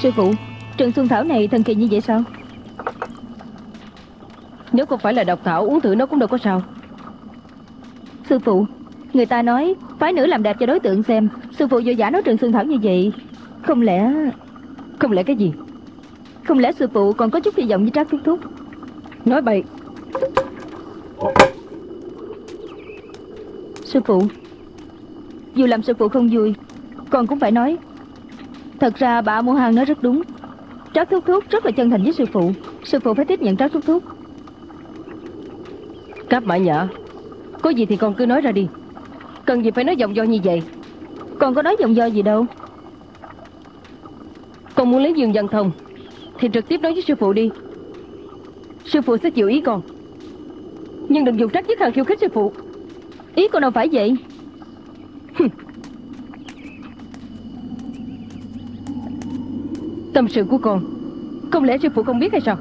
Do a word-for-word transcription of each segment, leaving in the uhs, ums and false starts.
Sư phụ, Trần Xuân Thảo này thần kỳ như vậy sao? Nếu không phải là độc thảo, uống thử nó cũng đâu có sao. Sư phụ, người ta nói phái nữ làm đẹp cho đối tượng xem. Sư phụ vội vã nói Trần Xuân Thảo như vậy, không lẽ... Không lẽ cái gì? Không lẽ sư phụ còn có chút hy vọng với Trác Thúc Thúc? Nói bậy. Sư phụ, dù làm sư phụ không vui, con cũng phải nói. Thật ra bà Mô Hằng nói rất đúng. Trác Thúc Thúc rất là chân thành với sư phụ. Sư phụ phải tiếp nhận Trác Thúc Thúc. Cáp Mã Nhã, có gì thì con cứ nói ra đi. Cần gì phải nói vòng vo như vậy? Con có nói vòng vo gì đâu. Con muốn lấy Dương Văn Thông thì trực tiếp nói với sư phụ đi. Sư phụ sẽ chịu ý con. Nhưng đừng dùng trách nhất hằng khiêu khích sư phụ. Ý con đâu phải vậy. Tâm sự của con, không lẽ sư phụ không biết hay sao?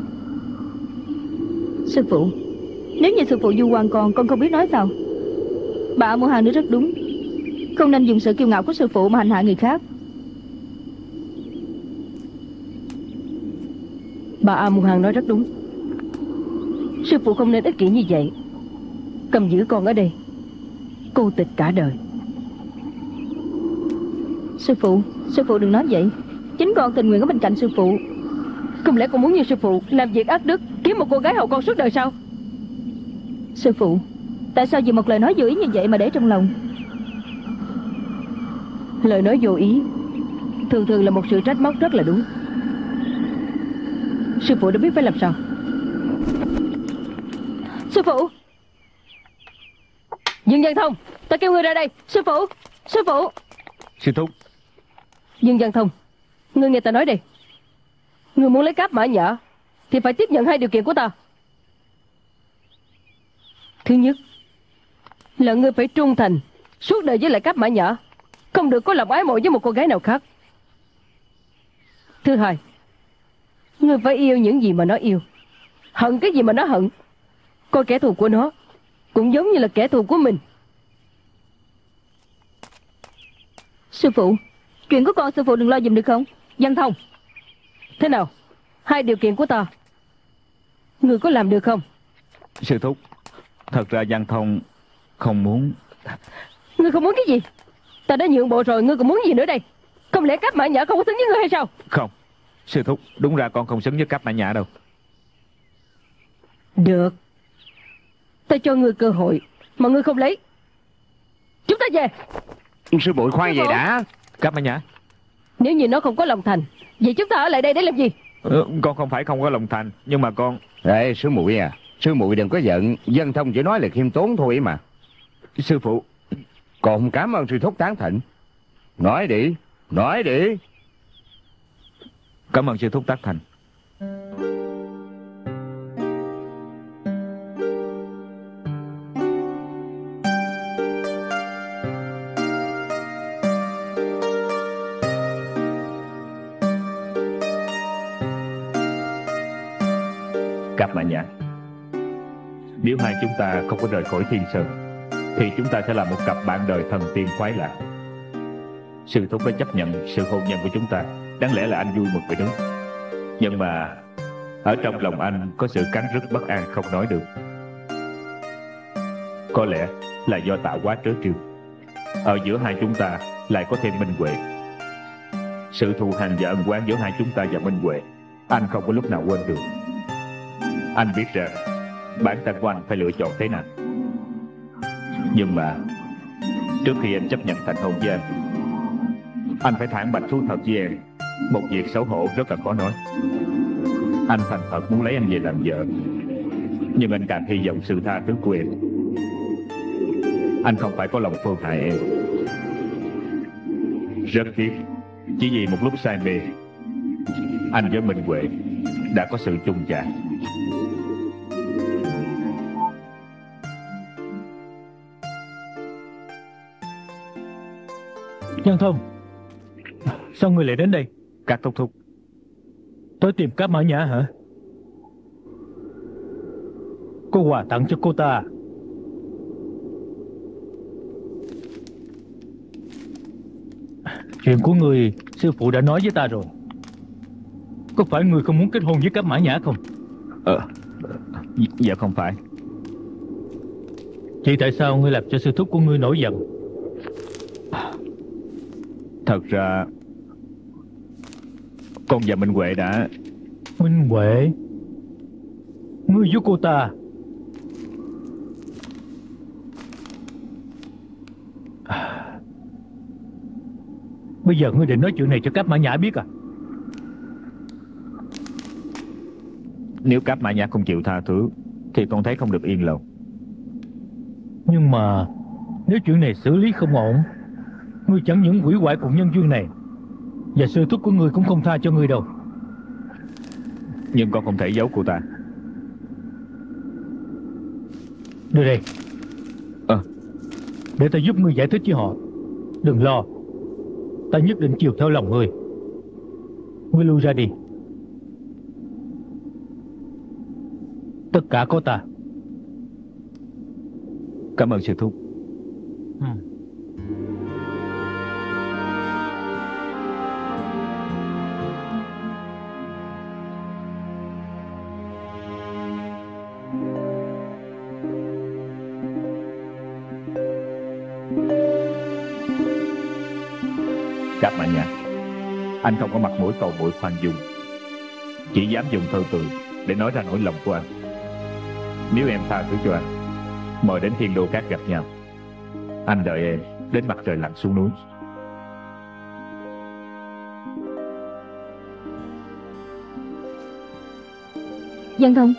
Sư phụ, nếu như sư phụ vu oan con, con không biết nói sao. Bà Mô Hằng nói rất đúng. Không nên dùng sự kiêu ngạo của sư phụ mà hành hạ người khác. Bà A Mu Hằng nói rất đúng. Sư phụ không nên ích kỷ như vậy. Cầm giữ con ở đây, cô tịch cả đời. Sư phụ, sư phụ đừng nói vậy. Chính con tình nguyện ở bên cạnh sư phụ. Không lẽ con muốn như sư phụ làm việc ác đức, kiếm một cô gái hầu con suốt đời sao? Sư phụ, tại sao vì một lời nói vô ý như vậy mà để trong lòng? Lời nói vô ý thường thường là một sự trách móc rất là đúng. Sư phụ đã biết phải làm sao. Sư phụ! Dương Văn Thông, ta kêu ngươi ra đây. Sư phụ! Sư phụ! Sư thúc. Dương Văn Thông, ngươi nghe ta nói đây. Ngươi muốn lấy Cáp Mã Nhã thì phải tiếp nhận hai điều kiện của ta. Thứ nhất là ngươi phải trung thành suốt đời với lại Cáp Mã Nhã, không được có lòng ái mộ với một cô gái nào khác. Thứ hai, ngươi phải yêu những gì mà nó yêu, hận cái gì mà nó hận. Coi kẻ thù của nó cũng giống như là kẻ thù của mình. Sư phụ, chuyện của con sư phụ đừng lo giùm được không? Văn Thông, thế nào? Hai điều kiện của ta ngươi có làm được không? Sư thúc, thật ra Văn Thông không muốn. Ngươi không muốn cái gì? Ta đã nhượng bộ rồi, ngươi còn muốn gì nữa đây? Không lẽ Cáp Mã Nhã không có xứng với ngươi hay sao? Không, sư thúc, đúng ra con không xứng với Cáp Mã Nhã đâu. Được, ta cho ngươi cơ hội mà ngươi không lấy. Chúng ta về. Sư muội khoan vậy đã. Cáp Mã Nhã, nếu như nó không có lòng thành, vậy chúng ta ở lại đây để làm gì? ừ, Con không phải không có lòng thành, nhưng mà con... Ê sư muội à, sư muội đừng có giận. Văn Thông chỉ nói là khiêm tốn thôi mà. Sư phụ, còn cảm ơn sư thúc tán thịnh. Nói đi, nói đi. Cảm ơn sư thúc tác thành. Cáp Mã Nhã, nếu hai chúng ta không có rời khỏi Thiên Sơn thì chúng ta sẽ là một cặp bạn đời thần tiên khoái lạc. Sư thúc đã chấp nhận sự hôn nhân của chúng ta, đáng lẽ là anh vui mừng với nước. Nhưng mà ở trong lòng anh có sự cắn rứt bất an không nói được. Có lẽ là do tạo hóa trớ trêu, ở giữa hai chúng ta lại có thêm Minh Huệ. Sự thù hằn và ân oán giữa hai chúng ta và Minh Huệ anh không có lúc nào quên được. Anh biết rằng bản thân của anh phải lựa chọn thế nào. Nhưng mà trước khi anh chấp nhận thành hôn với anh, anh phải thẳng bạch thú thật với em một việc xấu hổ rất là khó nói. Anh thành thật muốn lấy em về làm vợ, nhưng anh càng hy vọng sự tha thứ của em. Anh không phải có lòng phương hại em. Rất tiếc, chỉ vì một lúc say mê, anh với Minh Huệ đã có sự chung chạc. Văn Thông, sao ngươi lại đến đây? Các thúc thúc, Tới tìm Cáp Mã Nhã hả? Có quà tặng cho cô ta. Chuyện của ngươi sư phụ đã nói với ta rồi. Có phải người không muốn kết hôn với Cáp Mã Nhã không? Ờ Dạ không phải. Vậy tại sao ngươi làm cho sư thúc của ngươi nổi giận? Thật ra con và Minh Huệ đã... Minh Huệ? Ngươi với cô ta? Bây giờ ngươi định nói chuyện này cho Cáp Mã Nhã biết à? Nếu Cáp Mã Nhã không chịu tha thứ thì con thấy không được yên lòng. Nhưng mà nếu chuyện này xử lý không ổn, ngươi chẳng những hủy hoại cuộc nhân duyên này, và sư thúc của ngươi cũng không tha cho ngươi đâu. Nhưng con không thể giấu cô ta. Đưa đây. Ờ Để ta giúp ngươi giải thích với họ. Đừng lo, ta nhất định chiều theo lòng ngươi. Ngươi lui ra đi. Tất cả có ta. Cảm ơn sư thúc. Ừ. Cáp Mã Nhã, anh không có mặt mũi cầu muội khoan dung, chỉ dám dùng thơ từ để nói ra nỗi lòng của anh. Nếu em tha thứ cho anh, mời đến Thiên Đô Cát gặp nhau. Anh đợi em đến mặt trời lặn xuống núi. Văn Thông,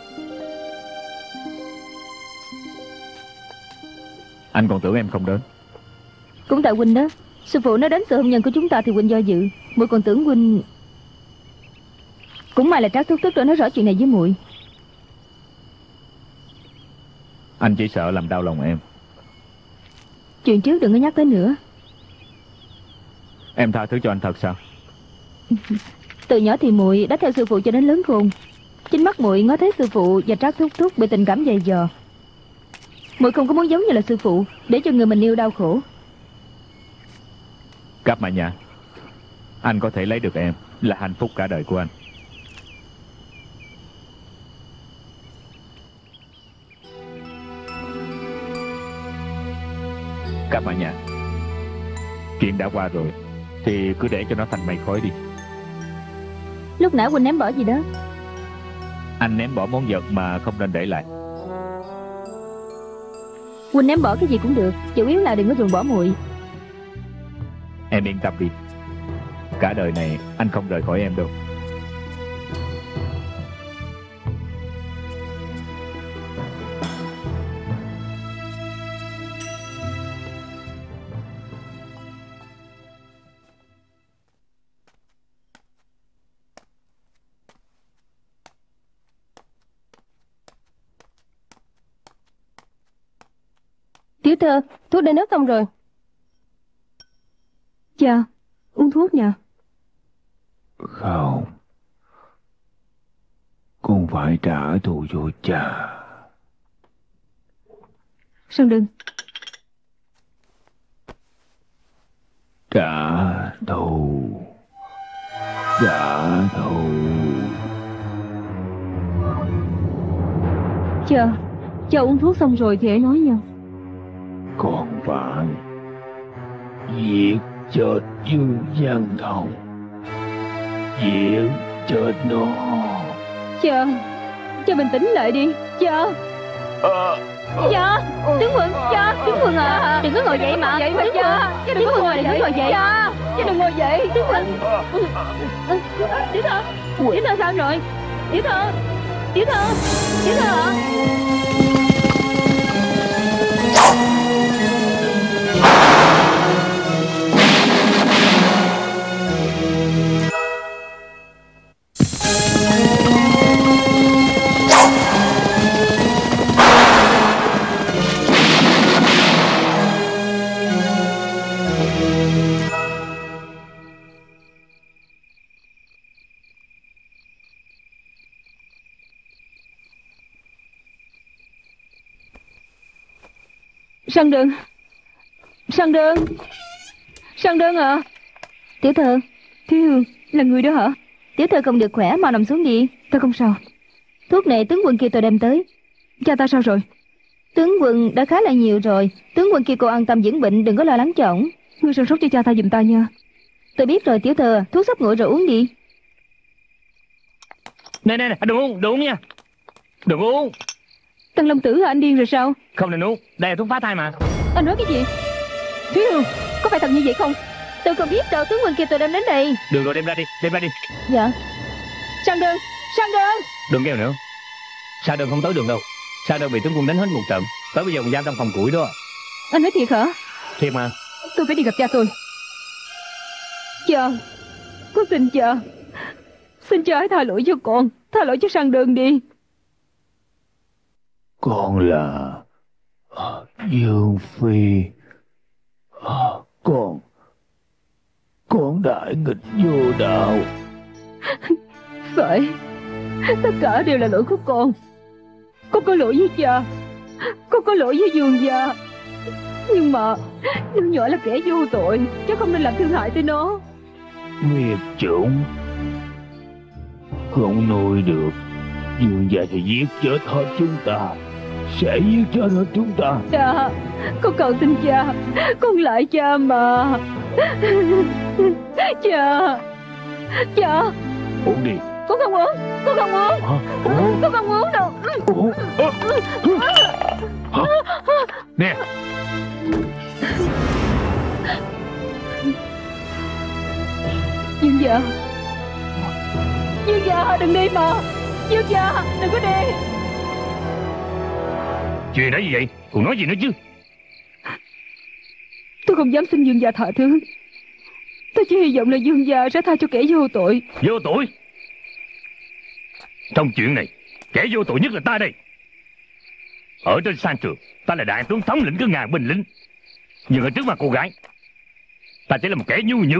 Anh còn tưởng em không đến. cũng tại huynh đó. Sư phụ nói đến sự hôn nhân của chúng ta thì huynh do dự. Muội còn tưởng huynh... Cũng may là Trác Thúc Thúc đã nói rõ chuyện này với muội. Anh chỉ sợ làm đau lòng em. Chuyện trước đừng có nhắc tới nữa. Em tha thứ cho anh thật sao? Từ nhỏ thì muội đã theo sư phụ cho đến lớn khôn. Chính mắt muội ngó thấy sư phụ và Trác Thúc Thúc bị tình cảm dày dò. Muội không có muốn giống như là sư phụ, để cho người mình yêu đau khổ. Cáp Mã Nhã, anh có thể lấy được em là hạnh phúc cả đời của anh. Cáp Mã Nhã, chuyện đã qua rồi thì cứ để cho nó thành mây khói đi. Lúc nãy huynh ném bỏ gì đó? Anh ném bỏ món vật mà không nên để lại. Huynh ném bỏ cái gì cũng được, chủ yếu là đừng có ruồng bỏ muội. Em yên tâm đi, cả đời này anh không rời khỏi em đâu. Tiểu Thơ, thuốc đã nấu xong rồi. Cha, uống thuốc nha. Không, con phải trả thù cho cha. Sơn Đừng. Trả thù, trả thù. Cha, cha uống thuốc xong rồi thì hãy nói nha. Con phải giết chết Dương Văn Thông, giết chết nó. Cha, cha bình tĩnh lại đi. Cha, cha, tướng Quân, cha, tướng Quân à, đừng có ngồi dậy mà. Dậy mà cha, tướng Quân ngồi, đừng có ngồi dậy. Cha, cha đừng ngồi dậy, tướng Quân. Tiểu Thơ, Tiểu Thơ sao rồi? Tiểu Thơ, Tiểu Thơ, Tiểu Thơ hả? Sơn Đường, Sơn Đường, Sơn Đường à? Tiểu Thơ, Thiếu Hương, là người đó hả? Tiểu thư không được khỏe, mau nằm xuống đi. Ta không sao. Thuốc này tướng quân kia tôi đem tới. Cha ta sao rồi? Tướng quân đã khá là nhiều rồi. Tướng quân kia cô an tâm dưỡng bệnh, đừng có lo lắng cho ổng. Ngươi săn sóc cho cha ta giùm ta nha. Tôi biết rồi tiểu thư, thuốc sắp nguội rồi, uống đi. Nè nè nè, đừng uống, đừng uống nha. Đừng uống. Tăng Long Tử anh điên rồi sao? Không nên uống, đây là thuốc phá thai mà. Anh nói cái gì? Thúy Hương, có phải thật như vậy không? Tôi không biết đâu, tướng quân kia tôi đem đến đây. Được rồi, đem ra đi, đem ra đi. Dạ. Sang đơn, sang đơn. Đừng kêu nữa. Sa Đơn không tới đường đâu. Sa Đơn bị tướng quân đánh hết một trận, tới bây giờ còn giam trong phòng củi đó. Anh nói thiệt hả? Thiệt mà. Tôi phải đi gặp cha tôi. Cha, con xin cha, xin cha hãy tha lỗi cho con, tha lỗi cho Sang Đơn đi. Con là Dương Phi. Con Con đại nghịch vô đạo. Phải, tất cả đều là lỗi của con. Con có lỗi với cha, con có lỗi với Dương gia. Nhưng mà đứa nhỏ là kẻ vô tội, cháu không nên làm thương hại tới nó. Nghiệt chủng, không nuôi được Dương gia thì giết chết hết chúng ta, sẽ giết chết hết chúng ta. Cha, con cầu xin cha, con lại cha mà. Cha, cha. Uống đi. Con không uống, con không uống. Hả? Uống. Con không uống đâu. Uống. Hả? Nè. Dương gia, Dương gia đừng đi mà. Dương gia đừng có đi. Chuyện đó gì vậy? Còn nói gì nữa chứ? Tôi không dám xin Dương gia tha thứ. Tôi chỉ hy vọng là Dương gia sẽ tha cho kẻ vô tội. Vô tội? Trong chuyện này, kẻ vô tội nhất là ta đây. Ở trên sang trường, ta là đại tướng thống lĩnh của ngàn binh lính. Nhưng ở trước mặt cô gái, ta chỉ là một kẻ nhu nhược.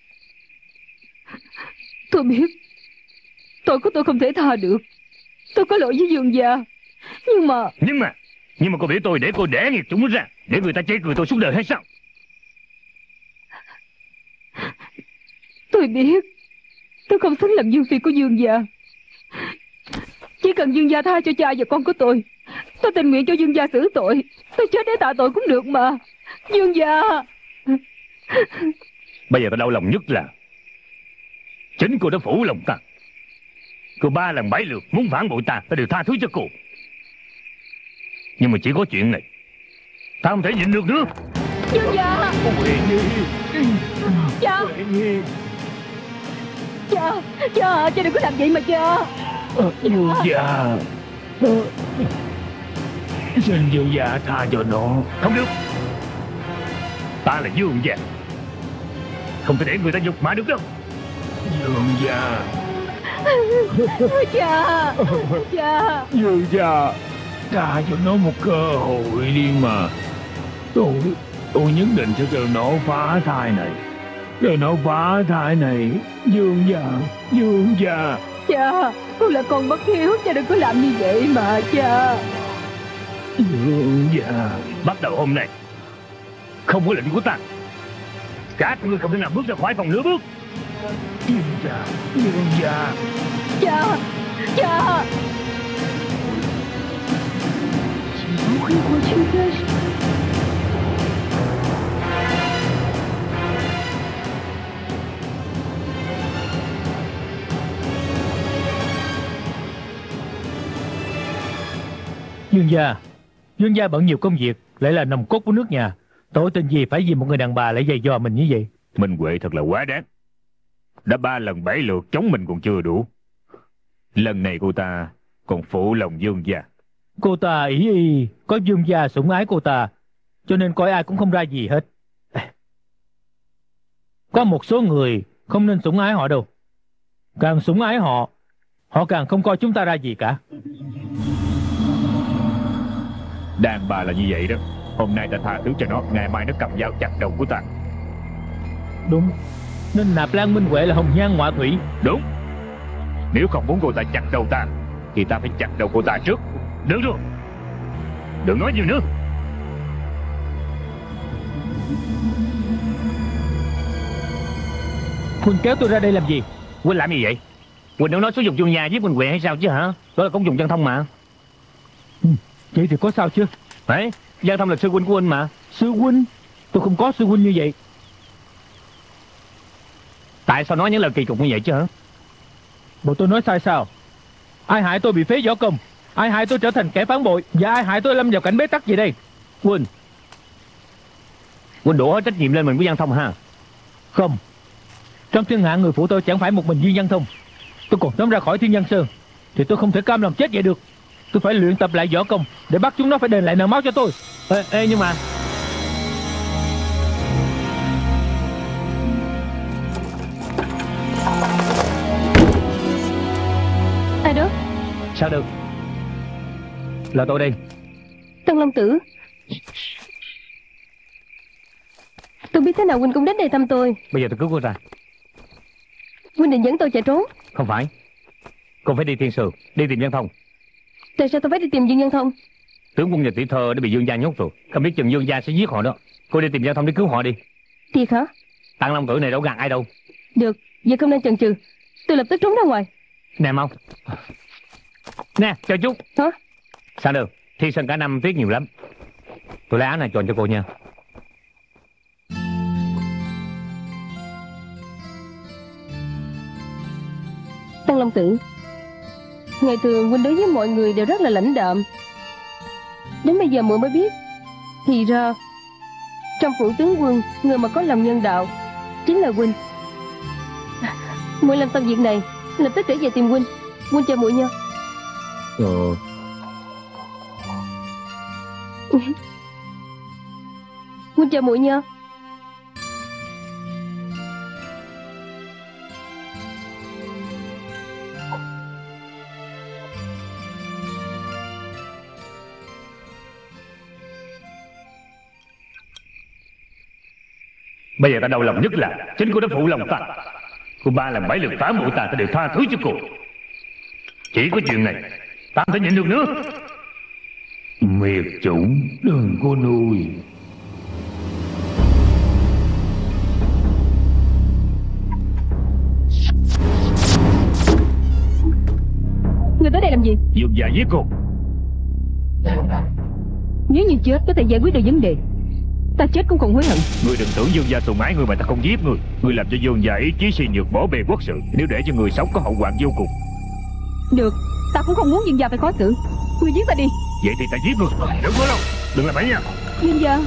Tôi biết tội của tôi không thể tha được. Tôi có lỗi với Dương gia. Nhưng mà Nhưng mà Nhưng mà cô biết tôi để cô đẻ nghiệt chúng nó ra, để người ta chê cười tôi suốt đời hay sao? tôi biết tôi không xứng làm Dương phi của Dương gia. Chỉ cần Dương gia tha cho cha và con của tôi, tôi tình nguyện cho Dương gia xử tội. Tôi chết để tạ tội cũng được mà. Dương gia. Bây giờ ta đau lòng nhất là chính cô đã phủ lòng ta. Cô ba lần bảy lượt muốn phản bội ta, ta đều tha thứ cho cô. Nhưng mà chỉ có chuyện này, ta không thể nhịn được nữa. Dương gia. Cha. Cha, cha, cha đừng có làm vậy mà cha. Dương gia, xin Dương gia tha cho nó. Không được. Ta là Dương gia, không thể để người ta nhục mạ được đâu. Dương gia. Cha, cha. Dương gia, tha cho nó một cơ hội đi mà. Tôi Tôi nhất định sẽ cho nó phá thai này. Cho nó phá thai này. Dương gia, Dương gia. Cha, con là con bất hiếu, cha đừng có làm như vậy mà cha. Dương gia. Bắt đầu hôm nay, không có lệnh của ta, các ngươi không thể nào bước ra khỏi phòng nửa bước. Dương gia, Dương gia. Cha, cha. Dương gia, Dương gia bận nhiều công việc, lại là nòng cốt của nước nhà. Tội tình gì phải vì một người đàn bà lại giày dò mình như vậy? Minh Huệ thật là quá đáng. Đã ba lần bảy lượt chống mình còn chưa đủ, lần này cô ta còn phụ lòng Dương gia. Cô ta ý y có Dương gia sủng ái cô ta, cho nên coi ai cũng không ra gì hết. Có một số người không nên sủng ái họ đâu. Càng sủng ái họ, họ càng không coi chúng ta ra gì cả. Đàn bà là như vậy đó. Hôm nay ta tha thứ cho nó, ngày mai nó cầm dao chặt đầu của ta. Đúng, nên nạp Lan Minh Huệ là hồng nhan họa thủy. Đúng. Nếu không muốn cô ta chặt đầu ta, thì ta phải chặt đầu cô ta trước. Được rồi, đừng nói nhiều nữa. Huynh kéo tôi ra đây làm gì? Huynh làm gì vậy? Quỳnh đâu nói sử dụng dương gia giết Minh Huệ hay sao chứ hả? Đó là công dụng Văn Thông mà. Ừ, vậy thì có sao chứ? Đấy, Văn Thông là sư huynh của huynh mà. Sư huynh? Tôi không có sư huynh như vậy. Tại sao nói những lời kỳ cục như vậy chứ hả? Bộ tôi nói sai sao? Ai hại tôi bị phế võ công? Ai hại tôi trở thành kẻ phản bội? Và ai hại tôi lâm vào cảnh bế tắc gì đây? Huynh Huynh đổ hết trách nhiệm lên mình với Văn Thông ha? Không. Trong thiên hạ người phụ tôi chẳng phải một mình Viên Văn Thông. Tôi còn sớm ra khỏi Thiên Văn Sơn thì tôi không thể cam lòng chết vậy được. Tôi phải luyện tập lại võ công để bắt chúng nó phải đền lại nợ máu cho tôi. Ê, ê nhưng mà Ai đó? sao được? Là tôi đây. Tân Long Tử. Tôi biết thế nào huynh cũng đến đây thăm tôi. Bây giờ tôi cứu cô ra. Huynh định dẫn tôi chạy trốn? Không phải. Cô phải đi Thiên Sườn, đi tìm Văn Thông. Tại sao tôi phải đi tìm Dương Văn Thông? Tướng quân và tỷ thơ đã bị Dương gia nhốt rồi, không biết chừng Dương gia sẽ giết họ đó. Cô đi tìm Văn Thông để cứu họ đi. Thiệt hả? Tăng Long Tử này đâu gạt ai đâu. Được, giờ không nên chần chừ. Tôi lập tức trốn ra ngoài. Nè mau. Nè, chờ chút. Hả? Sao được? Thi Sơn cả năm tuyết nhiều lắm. Tôi lấy áo này chọn cho cô nha. Tăng Long Tử, ngày thường huynh đối với mọi người đều rất là lãnh đạm. Đến bây giờ muội mới biết, thì ra trong phủ tướng quân, người mà có lòng nhân đạo chính là huynh. Muội làm xong việc này, lập tức trở về tìm huynh. Huynh chờ muội nha. Ờ. Huynh chờ muội nha. Bây giờ ta đau lòng nhất là chính cô đã phụ lòng ta. Cô ba lần bảy lượt phá mộ ta, ta đều tha thứ cho cô. Chỉ có chuyện này ta không thể nhịn được nữa. Miệt chủng đừng có nuôi. Người tới đây làm gì? Dương gia giết cô. Nếu như chết có thể giải quyết được vấn đề, ta chết cũng không hối hận. Ngươi đừng tưởng Dương gia sùng ái ngươi mà ta không giết ngươi. Ngươi làm cho Dương gia ý chí suy nhược, bỏ bê quốc sự. Nếu để cho người sống có hậu hoạn vô cùng. Được, ta cũng không muốn Dương gia phải khó xử. Ngươi giết ta đi. Vậy thì ta giết ngươi. Đừng có đâu, đừng làm bẫy nha. Dương gia.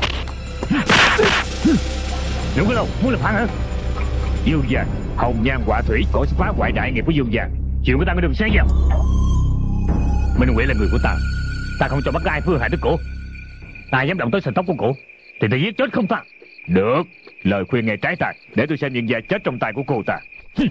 Đừng có đâu, muốn làm phản hả? Dương gia hồng nhan họa thủy, có phá hoại đại nghiệp của Dương gia. Chuyện của ta mới đừng xé vào. Minh Huệ là người của ta, ta không cho bắt ai phương hại tới cổ. Ai dám động tới sợi tóc của cổ thì ta giết chết không ta. Được, lời khuyên nghe trái tai. Để tôi xem Dương gia chết trong tay của cô ta.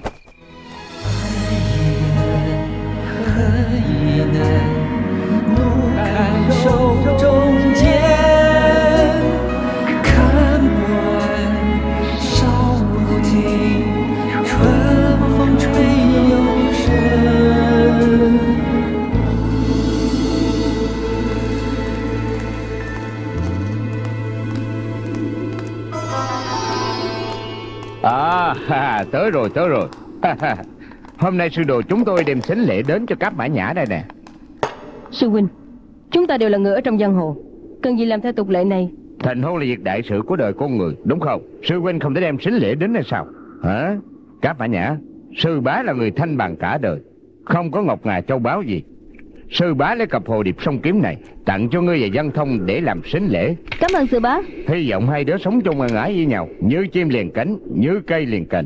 À, ha, tới rồi, tới rồi. Hôm nay sư đồ chúng tôi đem sính lễ đến cho các Mã Nhã đây nè. Sư huynh, chúng ta đều là người ở trong giang hồ, cần gì làm theo tục lệ này? Thành hôn là việc đại sự của đời con người, đúng không? Sư huynh không thể đem sính lễ đến hay sao? Hả? Các Mã Nhã, sư bá là người thanh bằng cả đời, không có ngọc ngà châu báu gì. Sư bá lấy cặp hồ điệp song kiếm này tặng cho ngươi và Văn Thông để làm sính lễ. Cảm ơn sư bá. Hy vọng hai đứa sống chung ân ái với nhau, như chim liền cánh, như cây liền cành.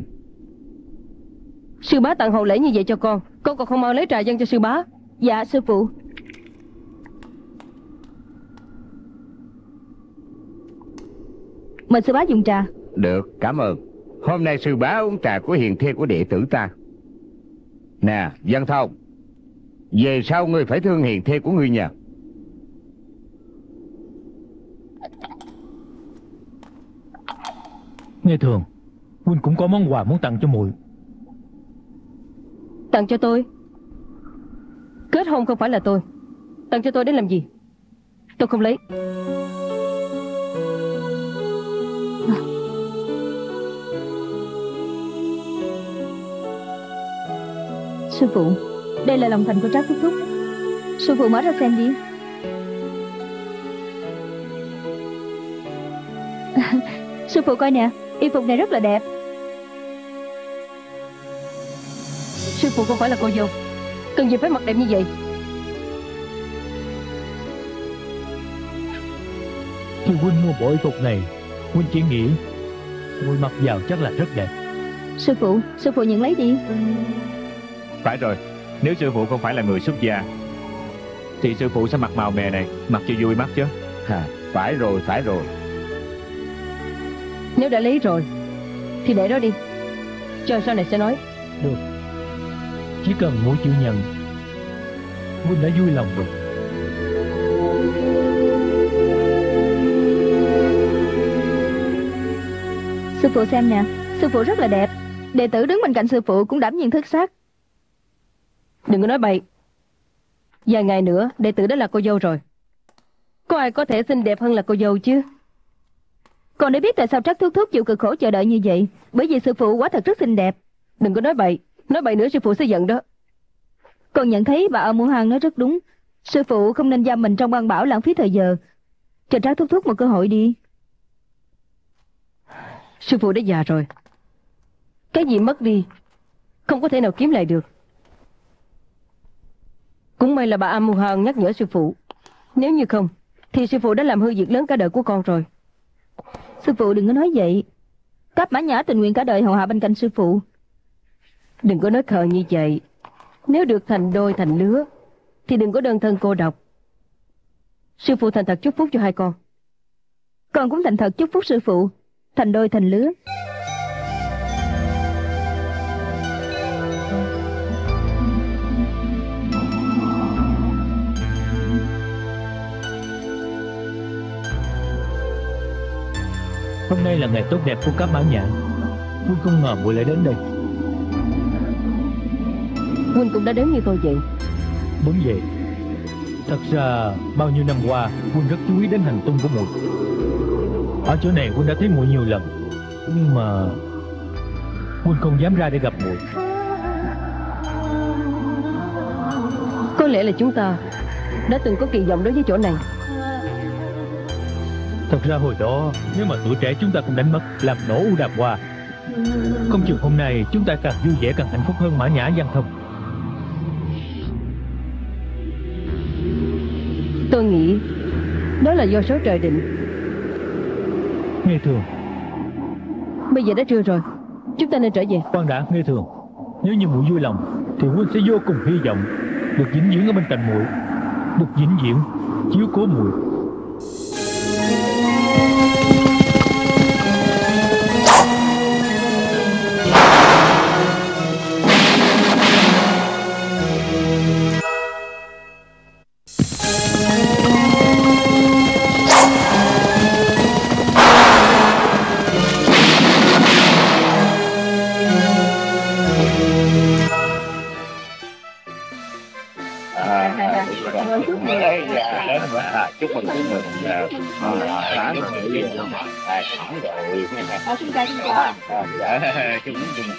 Sư bá tặng hậu lễ như vậy cho con, con còn không mau lấy trà dâng cho sư bá. Dạ sư phụ. Mời sư bá dùng trà. Được, cảm ơn. Hôm nay sư bá uống trà của hiền thê của đệ tử ta. Nè, Văn Thông, về sau ngươi phải thương hiền thê của ngươi nha. Nghe thường, huynh cũng có món quà muốn tặng cho muội. Tặng cho tôi? Kết hôn không phải là tôi. Tặng cho tôi để làm gì? Tôi không lấy. Sư phụ, đây là lòng thành của Trác Thúc Thúc. Sư phụ mở ra xem đi. Sư phụ coi nè, y phục này rất là đẹp. Sư phụ không phải là cô dâu, cần gì phải mặc đẹp như vậy? Khi huynh mua bộ y phục này, huynh chỉ nghĩ huynh mặc vào chắc là rất đẹp. Sư phụ, sư phụ nhận lấy đi. Phải rồi, nếu sư phụ không phải là người xuất gia thì sư phụ sẽ mặc màu mè này, mặc cho vui mắt chứ. À, phải rồi, phải rồi. Nếu đã lấy rồi thì để đó đi, chờ sau này sẽ nói. Được, chỉ cần muội chịu nhận, huynh đã vui lòng rồi. Sư phụ xem nè, sư phụ rất là đẹp. Đệ tử đứng bên cạnh sư phụ cũng đảm nhiên thất sắc. Đừng có nói bậy. Vài ngày nữa đệ tử đã là cô dâu rồi. Có ai có thể xinh đẹp hơn là cô dâu chứ? Còn để biết tại sao Trác Thúc Thúc chịu cực khổ chờ đợi như vậy. Bởi vì sư phụ quả thật rất xinh đẹp. Đừng có nói bậy, nói bậy nữa sư phụ sẽ giận đó. Con nhận thấy bà ở Mu Hang nói rất đúng. Sư phụ không nên giam mình trong băng bảo lãng phí thời giờ. Cho Trác Thúc Thúc một cơ hội đi. Sư phụ đã già rồi. Cái gì mất đi không có thể nào kiếm lại được. Cũng may là bà A Mu Hang nhắc nhở sư phụ. Nếu như không thì sư phụ đã làm hư việc lớn cả đời của con rồi. Sư phụ đừng có nói vậy. Cáp Mã Nhã tình nguyện cả đời hầu hạ bên cạnh sư phụ. Đừng có nói khờ như vậy. Nếu được thành đôi thành lứa thì đừng có đơn thân cô độc. Sư phụ thành thật chúc phúc cho hai con. Con cũng thành thật chúc phúc sư phụ thành đôi thành lứa. Hôm nay là ngày tốt đẹp của Cáp Mã Nhã. Huynh không ngờ muội lại đến đây. Huynh cũng đã đến như tôi vậy. Đúng vậy. Thật ra bao nhiêu năm qua Huynh rất chú ý đến hành tung của muội. Ở chỗ này Huynh đã thấy muội nhiều lần, nhưng mà Huynh không dám ra để gặp muội. Có lẽ là chúng ta đã từng có kỳ vọng đối với chỗ này. Thật ra hồi đó nếu mà tuổi trẻ chúng ta cũng đánh mất, làm nổ U Đàm Hoa, không chừng hôm nay chúng ta càng vui vẻ càng hạnh phúc hơn Mã Nhã Văn Thông. Tôi nghĩ đó là do số trời định. Nghe Thường, bây giờ đã trưa rồi, chúng ta nên trở về. Khoan đã, Nghe Thường, nếu như muội vui lòng thì Huynh sẽ vô cùng hy vọng được vĩnh viễn ở bên cạnh muội, được vĩnh viễn chiếu cố muội. Chúc mừng, chúc mừng. Sáng rồi. À, xin chào, xin chào. Dạ, chúc mừng.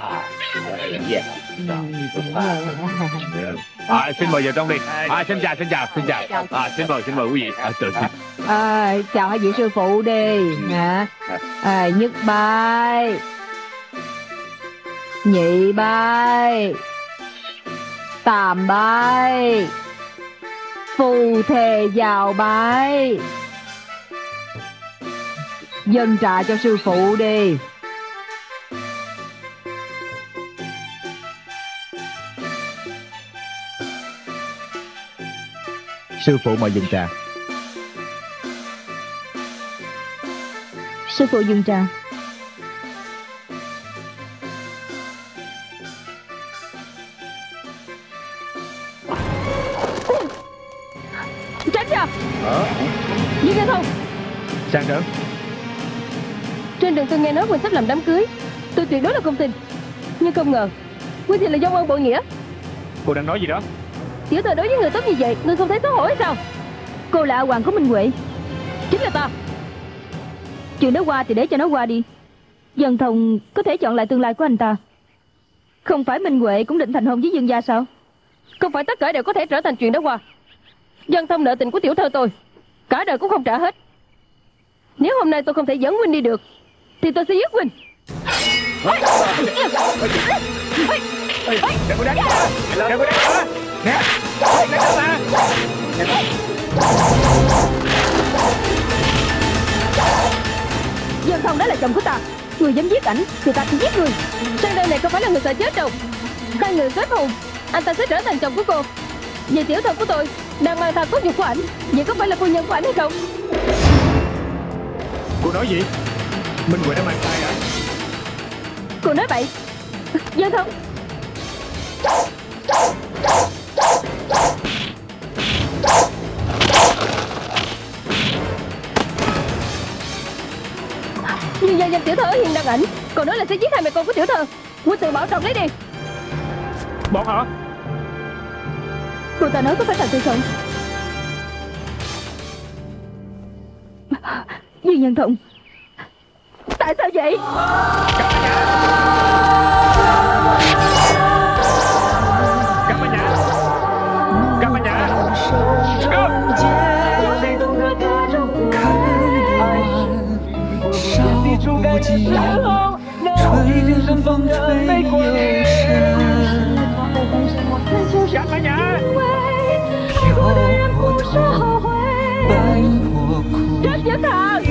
À, xin mời vào trong đi. À, xin chào, xin chào, xin chào. À, xin mời, xin mời quý vị. À, tự xin. À, chào hai vị sư phụ đi. Nè. À, nhất bài, nhị bài, tam bài, phù thề vào bài. Dâng trà cho sư phụ đi. Sư phụ mời dừng trà. Sư phụ dừng trà. Tránh ra. Ờ. Như nghe không? Sang Trấn. Trên đường tôi nghe nói Quỳnh sắp làm đám cưới. Tôi tuyệt đối là không tin. Nhưng không ngờ Quỳnh thì là dông ân bội nghĩa. Cô đang nói gì đó? Tiểu tử đối với người tốt như vậy, ngươi không thấy xấu hổ hay sao? Cô là hoàng của Minh Huệ. Chính là ta. Chuyện đó qua thì để cho nó qua đi. Dân Thông có thể chọn lại tương lai của anh ta. Không phải Minh Huệ cũng định thành hôn với Dương gia sao? Không phải tất cả đều có thể trở thành chuyện đó qua. Dân Thông nợ tình của tiểu thơ tôi cả đời cũng không trả hết. Nếu hôm nay tôi không thể dẫn Huynh đi được thì tôi sẽ giết Huynh. Đừng có đánh Đừng có đánh nè. Dương Thông đó là chồng của ta. Người dám giết ảnh thì ta sẽ giết người. Sang đây này không phải là người sợ chết đâu. Hai người kết hôn, anh ta sẽ trở thành chồng của cô. Vì tiểu thơ của tôi đang mang theo cốt nhục của ảnh, vậy có phải là phu nhân của ảnh hay không? Cô nói gì? Minh Huệ đã mang thai hả? Cô nói bậy. Dương Thông. Nhưng gia danh tiểu thơ ở Hiên Đăng Ảnh còn nói là sẽ giết hai mẹ con của tiểu thơ. Huynh tự bảo trọng lấy đi. Bọn họ? Cô ta nói có phải thật hay không? Dương Nhân Thông, tại sao vậy? Cảm ơn nhã. Cảm ơn nhã. Cảm ơn nhã. Chết với thằng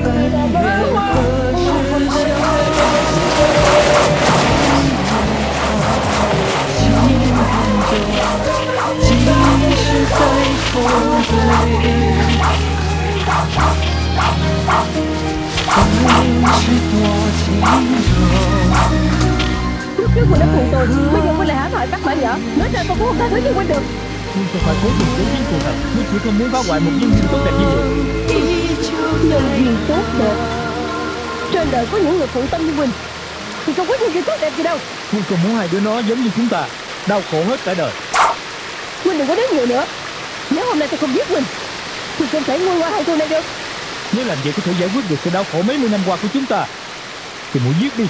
Lúc trước Huynh đã phụ tôi, bây giờ Huynh lại hãm hại các mã nhỏ. Nói ra tôi cũng không tha thứ cho Huynh được. Huynh không phải cố tình cố giết cô thật. Huynh chỉ không muốn phá hoại một nhân duyên tốt đẹp như vậy. Nhân duyên tốt đẹp? Trên đời có những người phụ tâm như Huynh thì không có nhân duyên tốt đẹp gì đâu. Huynh không muốn hai đứa nó giống như chúng ta đau khổ hết cả đời. Huynh đừng có nói nhiều nữa. Nếu hôm nay tôi không giết Huynh thì không thể nguôi qua hai thù này được. Nếu làm vậy có thể giải quyết được sự đau khổ mấy mươi năm qua của chúng ta thì muốn giết đi.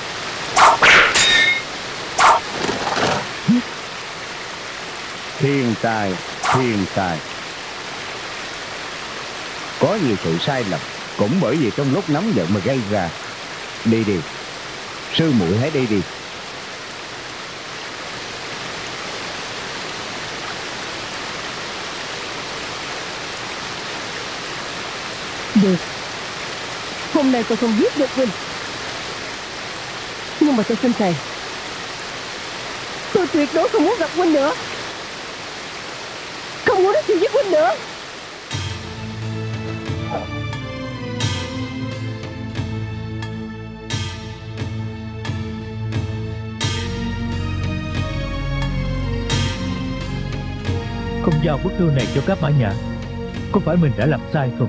Thiên tài, thiên tài. Có nhiều sự sai lầm cũng bởi vì trong lúc nóng giận mà gây ra. Đi đi, sư muội hãy đi đi. Được. Hôm nay tôi không giết được Huynh, nhưng mà tôi xin thề, tôi tuyệt đối không muốn gặp Huynh nữa, không muốn nói chuyện với Huynh nữa. Không giao bức thư này cho các mã nhã, có phải mình đã làm sai không?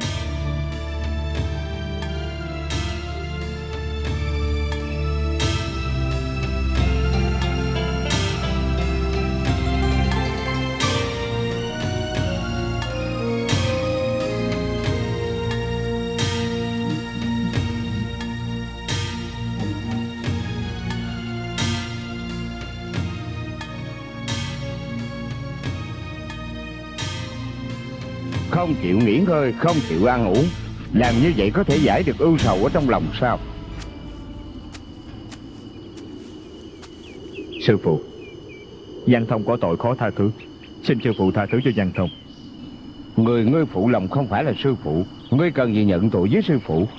Không chịu nghỉ ngơi, không chịu ăn uống, làm như vậy có thể giải được ưu sầu ở trong lòng sao? Sư phụ, Văn Thông có tội khó tha thứ, xin sư phụ tha thứ cho Văn Thông. Người ngươi phụ lòng không phải là sư phụ, ngươi cần gì nhận tội với sư phụ?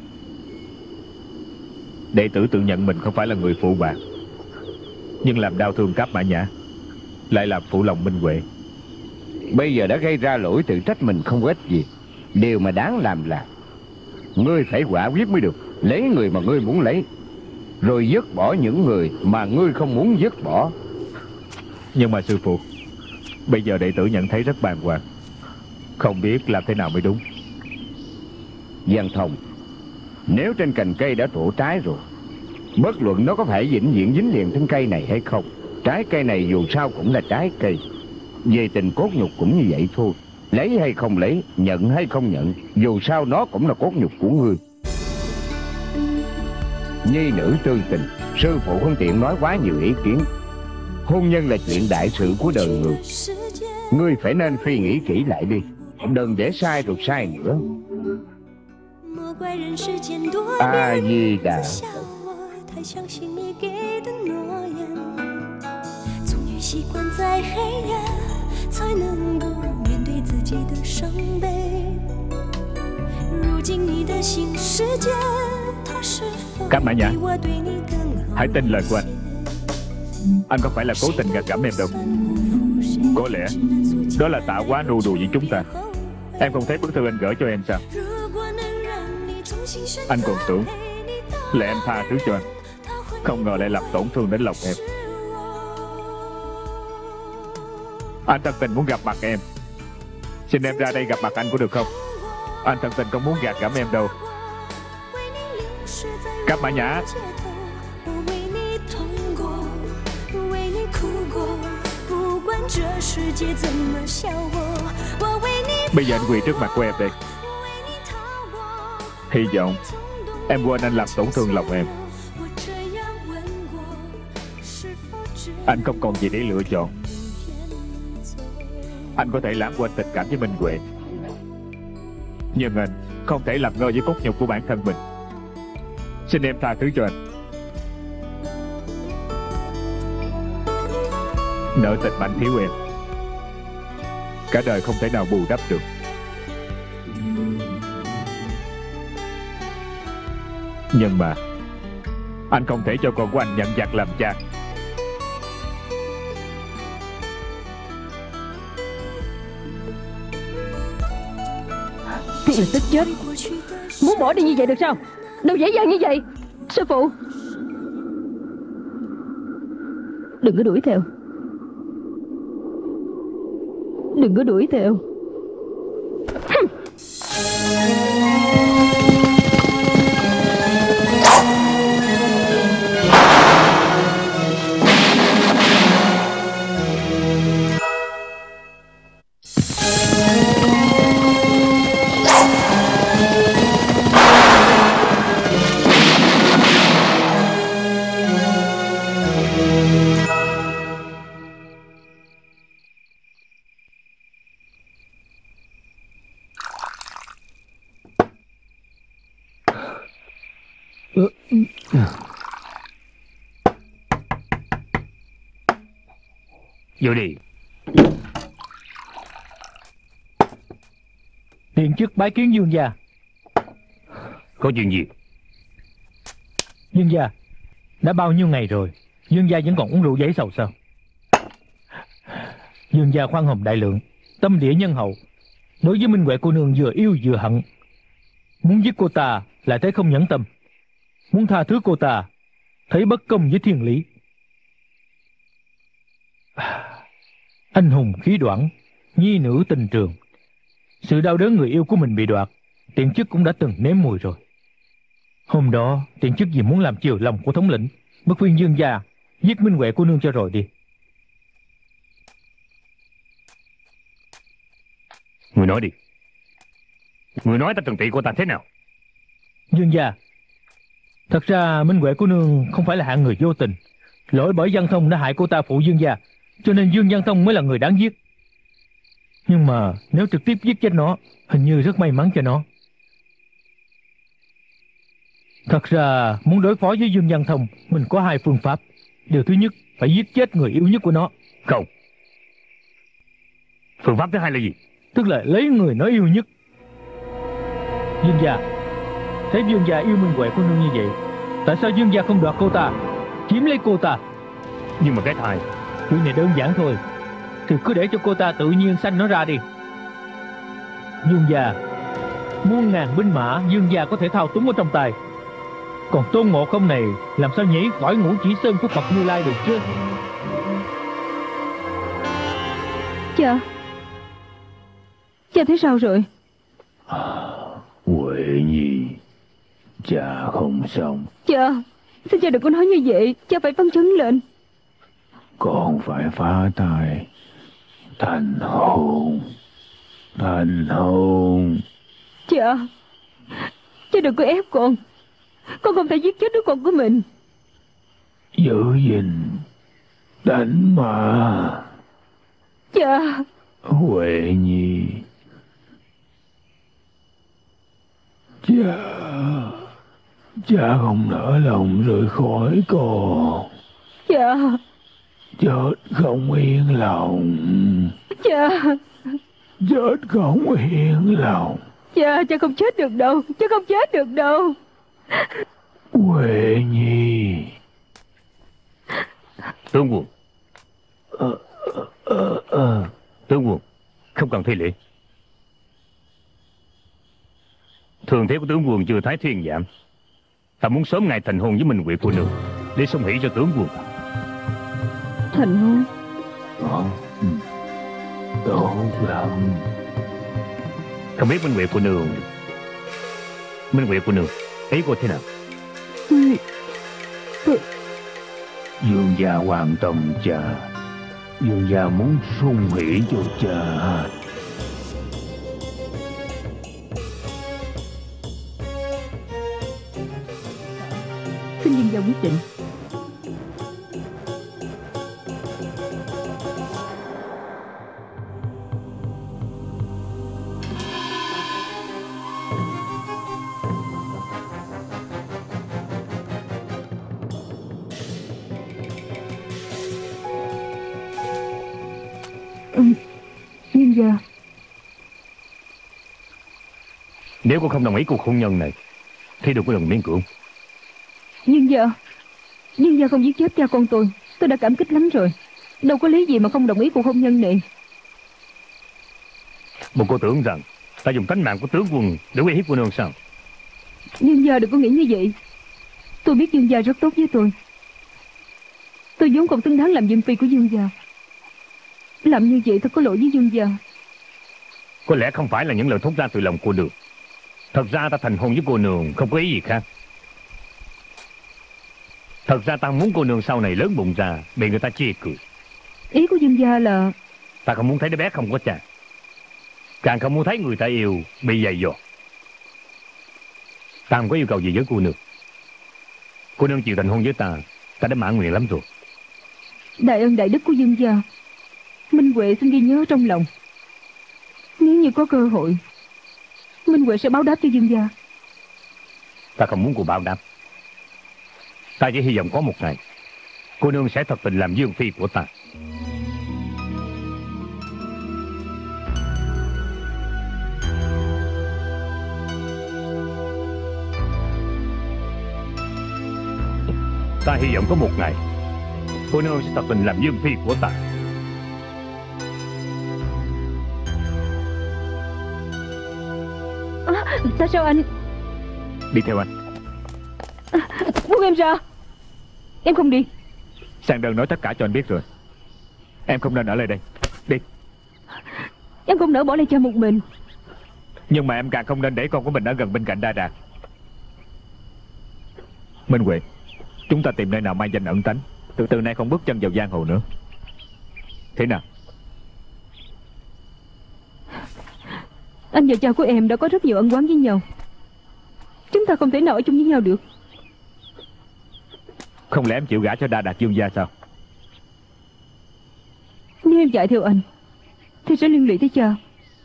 Đệ tử tự nhận mình không phải là người phụ bạc, nhưng làm đau thương Cáp Mã Nhã, lại làm phụ lòng Minh Huệ. Bây giờ đã gây ra lỗi tự trách mình không có ích gì. Điều mà đáng làm là ngươi phải quả quyết mới được. Lấy người mà ngươi muốn lấy, rồi dứt bỏ những người mà ngươi không muốn dứt bỏ. Nhưng mà sư phụ, bây giờ đệ tử nhận thấy rất bàng hoàng, không biết làm thế nào mới đúng. Văn Thông, nếu trên cành cây đã trổ trái rồi, bất luận nó có phải vĩnh viễn dính liền trên cây này hay không, trái cây này dù sao cũng là trái cây. Về tình cốt nhục cũng như vậy thôi. Lấy hay không lấy, nhận hay không nhận, dù sao nó cũng là cốt nhục của ngươi. Nhi nữ tư tình, sư phụ không tiện nói quá nhiều ý kiến. Hôn nhân là chuyện đại sự của đời người. Ngươi phải nên suy nghĩ kỹ lại đi, đừng để sai rồi sai nữa. A Di Đà. Các mã nhã, hãy tin lời của anh. Anh không phải là cố tình gạt gẫm em đâu. Có lẽ đó là Tạ Quá nô đùa với chúng ta. Em không thấy bức thư anh gửi cho em sao? Anh còn tưởng là em tha thứ cho anh, không ngờ lại làm tổn thương đến lòng em. Anh thật tình muốn gặp mặt em. Xin em ra đây gặp mặt anh có được không? Anh thật tình không muốn gạt gẫm em đâu. Các mã nhã. Bây giờ anh quỳ trước mặt của em đây. Hy vọng em quên anh làm tổn thương lòng em. Anh không còn gì để lựa chọn. Anh có thể lãng quên tình cảm với Minh Huệ, nhưng anh không thể làm ngơ với cốt nhục của bản thân mình. Xin em tha thứ cho anh. Nợ tình mạnh thiếu em, cả đời không thể nào bù đắp được. Nhưng mà anh không thể cho con của anh nhận giặc làm cha. Thiệt là tức chết. Muốn bỏ đi như vậy được sao? Đâu dễ dàng như vậy. Sư phụ, đừng có đuổi theo. Đừng có đuổi theo. Vô đi. Tiền chức bái kiến Dương gia. Có chuyện gì? Dương gia, đã bao nhiêu ngày rồi Dương gia vẫn còn uống rượu giấy sầu sao? Dương gia khoan hồng đại lượng, tâm địa nhân hậu, đối với Minh Huệ cô nương vừa yêu vừa hận. Muốn giết cô ta lại thấy không nhẫn tâm, muốn tha thứ cô ta thấy bất công với thiên lý. Anh hùng khí đoản, nhi nữ tình trường. Sự đau đớn người yêu của mình bị đoạt, Tiện chức cũng đã từng nếm mùi rồi. Hôm đó Tiện chức vì muốn làm chiều lòng của thống lĩnh, mới khuyên Dương gia giết Minh Huệ cô nương cho rồi đi. Người nói đi. Người nói ta trừng trị cô ta thế nào? Dương gia, thật ra Minh Huệ cô nương không phải là hạng người vô tình. Lỗi bởi Văn Thông đã hại cô ta phụ Dương gia, cho nên Dương Văn Thông mới là người đáng giết. Nhưng mà nếu trực tiếp giết chết nó, hình như rất may mắn cho nó. Thật ra muốn đối phó với Dương Văn Thông, mình có hai phương pháp. Điều thứ nhất, phải giết chết người yêu nhất của nó. Không. Phương pháp thứ hai là gì? Tức là lấy người nó yêu nhất. Dương gia, thấy Dương gia yêu Minh Huệ cô nương như vậy, tại sao Dương gia không đoạt cô ta, chiếm lấy cô ta? Nhưng mà cái thai, chuyện này đơn giản thôi, thì cứ để cho cô ta tự nhiên sanh nó ra đi. Dương gia, muôn ngàn binh mã Dương gia có thể thao túng ở trong tay, còn Tôn Ngộ Không này làm sao nhảy khỏi Ngũ Chỉ Sơn của Phật Như Lai được chứ? Cha, cha thấy sao rồi? Huệ Nhi, cha không xong. Cha, sao cha đừng có nói như vậy, cha phải phấn chấn lên. Con phải phá thai thành hồn. Thành hồn. Cha, cha đừng có ép con. Con không thể giết chết đứa con của mình. Giữ gìn Đánh mà. Cha. Huệ Nhi. Cha. Cha không nỡ lòng rời khỏi con. Cha. Chết không yên lòng. Cha. Chết không yên lòng. Cha, cha không chết được đâu. Cha không chết được đâu. Huệ Nhi. Tướng quân. Ờ, ờ, ờ. Tướng quân, không cần thi lễ. Thường thế của tướng quân chưa thái thuyên giảm. Ta muốn sớm ngày thành hôn với Minh Huệ cô nương, để xông hỷ cho tướng quân. Thành hôn? Ờ, tốt lắm. Không biết Minh Huệ cô nương, Minh Huệ cô nương ý cô thế nào? Tôi... Tôi... Dương gia quan tâm cha. Dương gia muốn xung hỷ cho cha. Xin Dương gia quyết định. Dương gia. Nếu cô không đồng ý cuộc hôn nhân này thì đừng có đừng miễn cưỡng. Dương gia. Dương gia không giết chết cha con tôi. Tôi đã cảm kích lắm rồi. Đâu có lý gì mà không đồng ý cuộc hôn nhân này. Bộ cô tưởng rằng ta dùng tánh mạng của tướng quân để uy hiếp cô nương sao? Dương gia đừng có nghĩ như vậy. Tôi biết Dương gia rất tốt với tôi. Tôi vốn không xứng đáng làm dương phi của Dương gia. Làm như vậy thật có lỗi với Dương gia. Có lẽ không phải là những lời thốt ra từ lòng cô nương. Thật ra ta thành hôn với cô nương không có ý gì khác. Thật ra ta muốn cô nương sau này lớn bụng ra bị người ta chê cười. Ý của Dương gia là... Ta không muốn thấy đứa bé không có cha, càng không muốn thấy người ta yêu bị dày dò. Ta không có yêu cầu gì với cô nương. Cô nương chịu thành hôn với ta, ta đã mãn nguyện lắm rồi. Đại ân đại đức của Dương gia, Minh Huệ xin ghi nhớ trong lòng. Nếu như có cơ hội, Minh Huệ sẽ báo đáp cho Dương gia. Ta không muốn cô báo đáp. Ta chỉ hy vọng có một ngày cô nương sẽ thật tình làm dương phi của ta. Ta hy vọng có một ngày cô nương sẽ thật tình làm dương phi của ta. À, tại sao anh... Đi theo anh. À, buông em ra. Em không đi. Sang đơn nói tất cả cho anh biết rồi. Em không nên ở lại đây. Đi. Em không nỡ bỏ lại cha một mình. Nhưng mà em càng không nên để con của mình ở gần bên cạnh Đa Đạt. Minh Huệ, chúng ta tìm nơi nào mai danh ẩn tánh, từ từ nay không bước chân vào giang hồ nữa. Thế nào? Anh và cha của em đã có rất nhiều ân oán với nhau. Chúng ta không thể nào ở chung với nhau được. Không lẽ em chịu gả cho Đa Đạt Dương gia sao? Nếu em chạy theo anh thì sẽ liên lụy tới cha.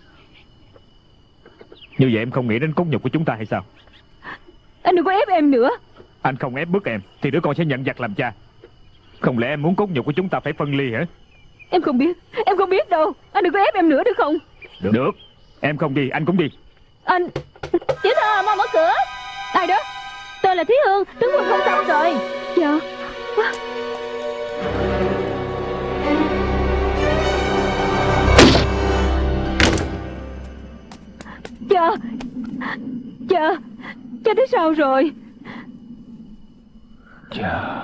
Như vậy em không nghĩ đến cốt nhục của chúng ta hay sao? Anh đừng có ép em nữa. Anh không ép bức em thì đứa con sẽ nhận giặc làm cha. Không lẽ em muốn cốt nhục của chúng ta phải phân ly hả? Em không biết. Em không biết đâu. Anh đừng có ép em nữa được không? Được, Được. Em không đi, anh cũng đi. Anh... Tiểu Thơ, mau mở cửa. Ai đó? Tôi là Thúy Hương. Tướng quân không sao rồi. Dạ. Cha. Cha. Cha thế sao rồi? Cha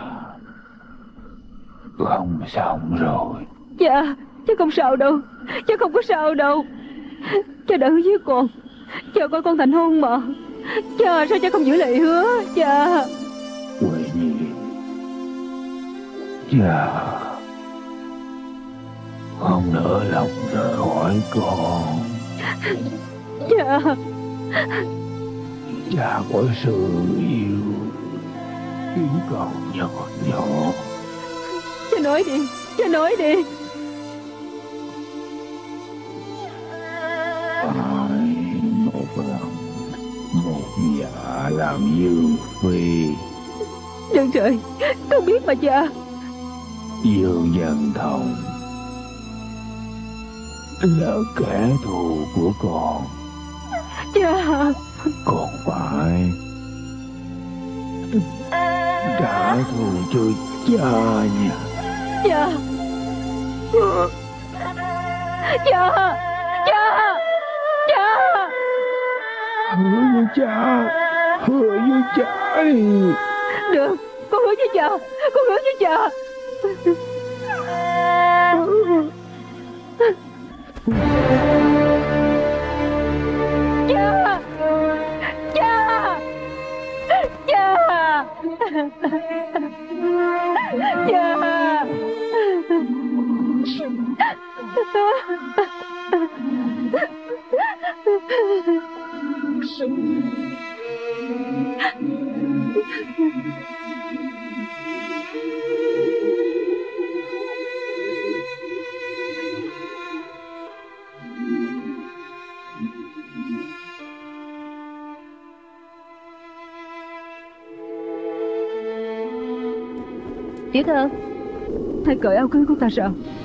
không sao rồi. Cha. Cha không sao đâu. Cha không có sao đâu. Cha đã hứa với con. Cha coi con thành hôn mà. Cha sao cha không giữ lời hứa? Cha. Huệ Nhi. Cha không nỡ lòng rời khỏi con. Cha. Cha có sự yêu, yêu cầu nhỏ nhỏ. Cha nói đi. Cha nói đi. Ai, một lòng một dạ làm dương phi. Dân trời, con biết mà cha. Dương Văn Thông là kẻ thù của con. Cha. Con phải trả thù cho cha nha. Cha. Cha. Cha. Cha. Hứa với cha, hứa với cha đi. Được, con hứa với cha, con hứa với cha. Cha. Cha. Cha. Cha. Tiểu thư, Hãy cởi áo cưới của ta sao?